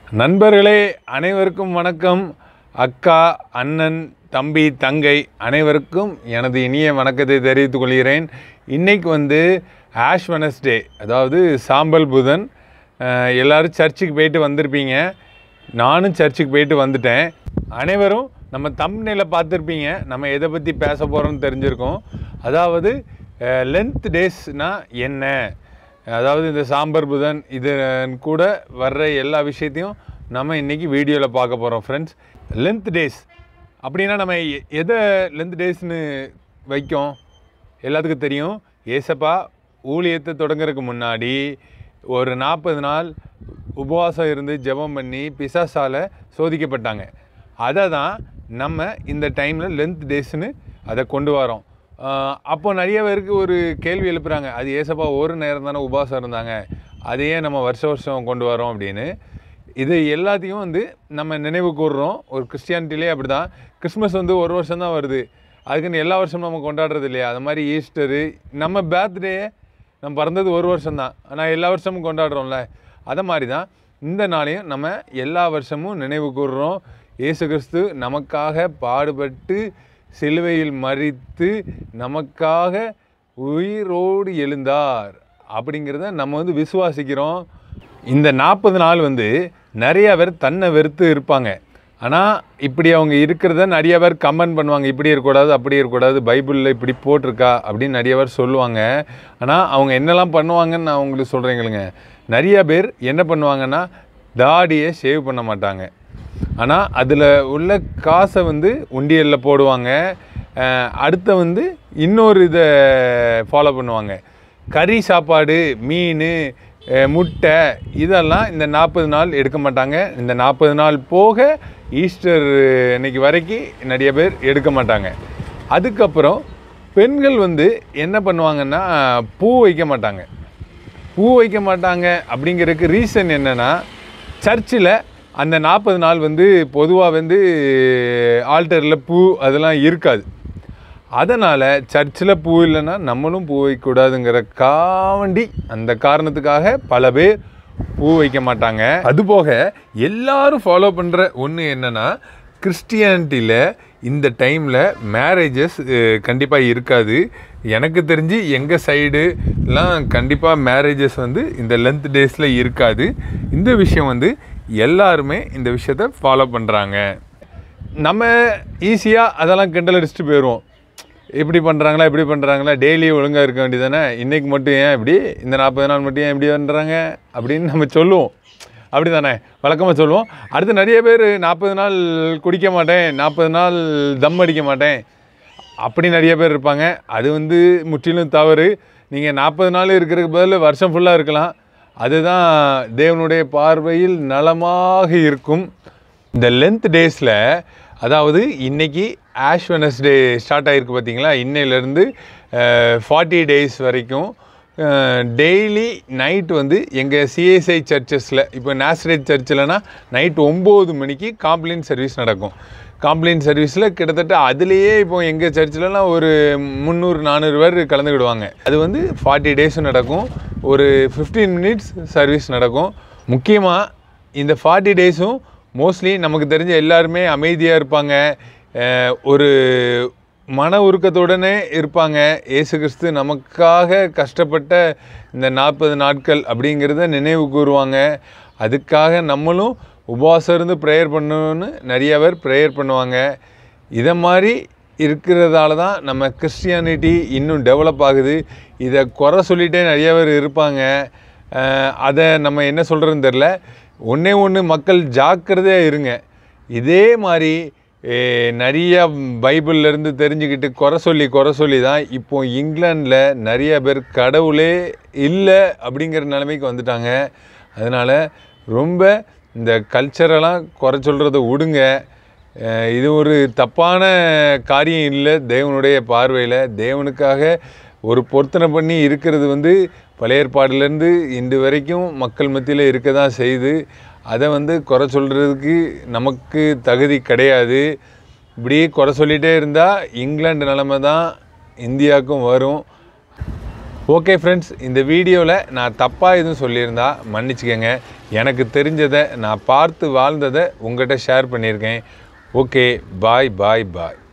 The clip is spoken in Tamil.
நண்பர்களே அனைவருக்கும் வணக்கம். அக்கா, அண்ணன், தம்பி, தங்கை அனைவருக்கும் எனது இனிய வணக்கத்தை தெரிவித்துக் கொள்கிறேன். இன்றைக்கி ஆஷ் வெனஸ்டே, அதாவது சாம்பல் புதன். எல்லோரும் சர்ச்சுக்கு போயிட்டு வந்திருப்பீங்க. நானும் சர்ச்சுக்கு போயிட்டு வந்துட்டேன். அனைவரும் நம்ம தம்ப்நெயிலில் பார்த்துருப்பீங்க. நம்ம எதை பற்றி பேச போகிறோம்னு தெரிஞ்சிருக்கோம். அதாவது லென்த் டேஸ்னால் என்ன, அதாவது இந்த சாம்பர் புதன் இது கூட வர்ற எல்லா விஷயத்தையும் நம்ம இன்றைக்கி வீடியோவில் பார்க்க போகிறோம் ஃப்ரெண்ட்ஸ். லென்த் டேஸ் அப்படின்னா நம்ம எதை லென்த் டேஸ்னு வைக்கோம் எல்லாத்துக்கும் தெரியும். ஏசப்பா ஊழியத்தை தொடங்குறதுக்கு முன்னாடி ஒரு 40 நாள் உபவாசம் இருந்து ஜெபம் பண்ணி பிசாசால் சோதிக்கப்பட்டாங்க. அதை தான் நம்ம இந்த டைமில் லென்த் டேஸ்னு அதை கொண்டு வரோம். அப்போ நிறைய பேருக்கு ஒரு கேள்வி எழுப்புறாங்க, அது ஏசப்பா ஒரு நேரம் தானே உபவாசம் இருந்தாங்க, அதையே நம்ம வருஷம் கொண்டு வரோம் அப்படின்னு. இது எல்லாத்தையும் நம்ம நினைவு கூறுறோம். ஒரு கிறிஸ்டியானிட்டிலே அப்படி தான். கிறிஸ்மஸ் ஒரு வருஷம் தான் வருது, அதுக்குன்னு எல்லா வருஷமும் நம்ம கொண்டாடுறது இல்லையா. அது மாதிரி ஈஸ்டரு, நம்ம பர்த்டே நம்ம பிறந்தது ஒரு வருஷம்தான், ஆனால் எல்லா வருஷமும் கொண்டாடுறோம்ல. அதை மாதிரி தான் இந்த நாளையும் நம்ம எல்லா வருஷமும் நினைவு கூறுறோம். இயேசு கிறிஸ்து நமக்காக பாடுபட்டு சிலுவையில் மரித்து நமக்காக உயிரோடு எழுந்தார் அப்படிங்கிறத நம்ம விசுவாசிக்கிறோம். இந்த 40 நாள் நிறையா பேர் தன்னை வெறுத்து இருப்பாங்க. ஆனால் இப்படி அவங்க இருக்கிறத நிறைய பேர் கமெண்ட் பண்ணுவாங்க, இப்படி இருக்கக்கூடாது அப்படி இருக்கக்கூடாது, பைபிளில் இப்படி போட்டிருக்கா அப்படின்னு நிறைய பேர் சொல்லுவாங்க. ஆனால் அவங்க என்னெல்லாம் பண்ணுவாங்கன்னு நான் உங்களுக்கு சொல்கிறேங்களுங்க. நிறைய பேர் என்ன பண்ணுவாங்கன்னா தாடியை ஷேவ் பண்ண மாட்டாங்க, ஆனால் அதில் உள்ள காசை உண்டியலில் போடுவாங்க. அடுத்த இன்னொரு இதை ஃபாலோ பண்ணுவாங்க. கறி சாப்பாடு, மீன், முட்டை இதெல்லாம் இந்த 40 நாள் எடுக்க மாட்டாங்க. இந்த 40 நாள் போக ஈஸ்டர் இன்னைக்கு வரைக்கும் நிறைய பேர் எடுக்க மாட்டாங்க. அதுக்கப்புறம் பெண்கள் என்ன பண்ணுவாங்கன்னா பூ வைக்க மாட்டாங்க. பூ வைக்க மாட்டாங்க அப்படிங்கிறதுக்கு ரீசன் என்னென்னா, சர்ச்சில் அந்த 40 நாள் பொதுவாக ஆல்டரில் பூ அதெல்லாம் இருக்காது. அதனால் சர்ச்சில் பூ இல்லைன்னா நம்மளும் பூ வைக்கக்கூடாதுங்கிறக்காண்டி, அந்த காரணத்துக்காக பல பேர் பூ வைக்க மாட்டாங்க. அதுபோக எல்லாரும் ஃபாலோ பண்ணுற ஒன்று என்னென்னா, கிறிஸ்டியானிட்டியில் இந்த டைமில் மேரேஜஸ் கண்டிப்பாக இருக்காது. எனக்கு தெரிஞ்சு எங்கள் சைடுலாம் கண்டிப்பாக மேரேஜஸ் இந்த லென்த் டேஸில் இருக்காது. இந்த விஷயம் எல்லாருமே இந்த விஷயத்தை ஃபாலோ பண்ணுறாங்க. நம்ம ஈஸியாக அதெல்லாம் கிண்டல் அடிச்சுட்டு போயிடுவோம். இப்படி பண்ணுறாங்களா இப்படி பண்ணுறாங்களா, டெய்லி ஒழுங்காக இருக்க வேண்டியதானே, இன்றைக்கி மட்டும் ஏன் இப்படி, இந்த 40 நாள் மட்டும் ஏன் இப்படி பண்ணுறாங்க அப்படின்னு நம்ம சொல்லுவோம். அப்படி தானே வழக்கமாக சொல்லுவோம். அடுத்து நிறைய பேர் 40 நாள் குடிக்க மாட்டேன், 40 நாள் தம் அடிக்க மாட்டேன் அப்படி நிறைய பேர் இருப்பாங்க. அது முற்றிலும் தவறு. நீங்கள் 40 நாள் இருக்கிறதுக்கு பதில் வருஷம் ஃபுல்லாக இருக்கலாம். அதுதான் தேவனுடைய பார்வையில் நலமாக இருக்கும். இந்த லென்த் டேஸில், அதாவது இன்றைக்கி ஆஷ் வெனஸ்டே ஸ்டார்ட் ஆகிருக்கு பார்த்தீங்களா, இன்னையிலேருந்து 40 டேஸ் வரைக்கும் டெய்லி நைட் எங்கள் சிஎஸ்ஐ சர்ச்சஸில், இப்போ நேசரேத் சர்ச்சில்னா நைட் 9 மணிக்கு காம்ப்ளைண்ட் சர்வீஸ் நடக்கும். காம்ப்ளைண்ட் சர்வீஸில் கிட்டத்தட்ட அதுலேயே இப்போ எங்கள் சர்ச்சிலலாம் ஒரு 300-400 பேர் கலந்துக்கிடுவாங்க. அது 40 டேஸும் நடக்கும். ஒரு 15 மினிட்ஸ் சர்வீஸ் நடக்கும். முக்கியமாக இந்த 40 டேஸும் மோஸ்ட்லி நமக்கு தெரிஞ்ச எல்லாருமே அமைதியாக இருப்பாங்க, ஒரு மன உருக்கத்துடனே இருப்பாங்க. இயேசு கிறிஸ்து நமக்காக கஷ்டப்பட்ட இந்த 40 நாட்கள் அப்படிங்கிறத நினைவு கூறுவாங்க. அதுக்காக நம்மளும் உபவாசம் இருந்து ப்ரேயர் பண்ணணுன்னு நிறைய பேர் ப்ரேயர் பண்ணுவாங்க. இதை மாதிரி இருக்கிறதால தான் நம்ம கிறிஸ்டியானிட்டி இன்னும் டெவலப் ஆகுது. இதை குறை சொல்லிகிட்டே நிறைய பேர் இருப்பாங்க. அதை நம்ம என்ன சொல்கிறதுன்னு தெரில. ஒன்று மக்கள் ஜாக்கிரதையாக இருங்க. இதே மாதிரி நிறைய பைபிள்லேருந்து தெரிஞ்சுக்கிட்டு குறை சொல்லி தான் இப்போது இங்கிலாண்டில் நிறைய பேர் கடவுளே இல்லை அப்படிங்கிற நிலைமைக்கு வந்துட்டாங்க. அதனால் ரொம்ப இந்த கல்ச்சரெல்லாம் குறை சொல்கிறத விடுங்க. இது ஒரு தப்பான காரியம் இல்லை தேவனுடைய பார்வையில். தேவனுக்காக ஒரு பொருத்தனை பண்ணி இருக்கிறது பழைய ஏற்பாடுலேருந்து இன்று வரைக்கும் மக்கள் மத்தியில் இருக்க தான் செய்யுது. அதை குறை சொல்கிறதுக்கு நமக்கு தகுதி கிடையாது. இப்படியே குறை சொல்லிகிட்டே இருந்தால் இங்கிலாந்து நிலைமை தான் இந்தியாவுக்கும் வரும். ஓகே ஃப்ரெண்ட்ஸ், இந்த வீடியோவில் நான் தப்பாக எதுவும் சொல்லியிருந்தா மன்னிச்சுக்கோங்க. எனக்கு தெரிஞ்சதை நான் பார்த்து வாழ்ந்ததை உங்கள்கிட்ட ஷேர் பண்ணியிருக்கேன். ஓகே, பாய் பாய் பாய்.